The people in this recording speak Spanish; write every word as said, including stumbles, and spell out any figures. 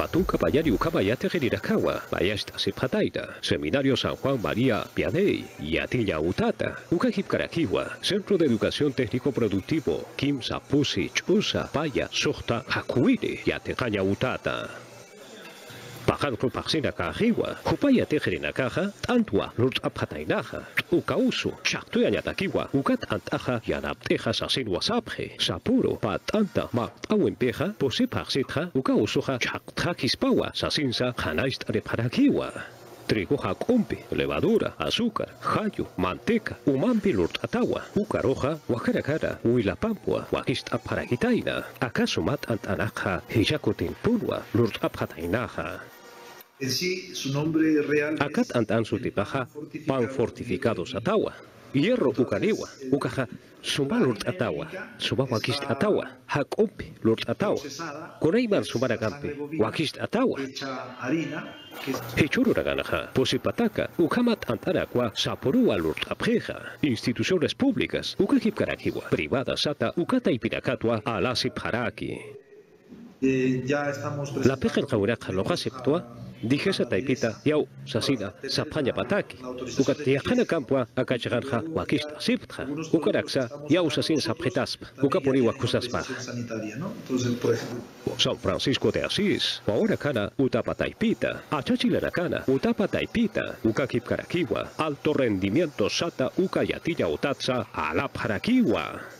Patunca Payari Ucabayate Gerirakawa, Bayasta Sipataita, Seminario San Juan María Piadei, Yatilla Utata, Ucajip Caraquiwa, Centro de Educación Técnico Productivo, Kimsa Pusi, Chusa, Paya, Sohta, Hakuiri, Yatecaña Utata. Pajan por Paxina Cajiwa, Jupaya Tejerina Caja, Antua, Lurt Apatainaja, Ukausu, Chaktuyanatakiwa, Ukat Antaja, Yanapteja Sasin Wasapje, Sapuro, Patanta, Ma, Awempeja, Posipaxitja, Ukausuja, Chaktakispawa, Sasinsa, Hanaist Reparakiwa. Trigo jacompi, levadura, azúcar, jayo, manteca, umampi lurtatawa, ucaroja, huacaracara, huilapampua, huaquist aparagitaina, acaso mat antanaja, hijacotin pulwa, lurtapatainaja. En sí, su nombre real es Acat antan sutipaja, pan fortificados atawa, hierro ucaniwa, ucaja, suma lurtatawa, suma huaquist atawa, jacompi lurtatawa, coneiman sumaragampi, huaquist atawa. Hechururaganaja, Posipataca, Ucamat Antaraqua, Saporua Lurtapjeja, instituciones públicas, Ucajip Caraquiwa, privada Sata, Ucata y Piracatua, Alasip Haraki. Eh, ya estamos La peja en Jauraja no aceptó, dijese taipita, yau, sasina, sapaña pataki, ucatiajana campua, acachaganja, wakista siptra, ucaraxa, yau sasin sapretasp, ucaponi wakusaspa. San Francisco de Asís, ahora cana, utapa taipita, achachilana cana, utapa taipita, ucakip caraquiwa, alto rendimiento sata, ucayatilla utatza, alap harakiwa.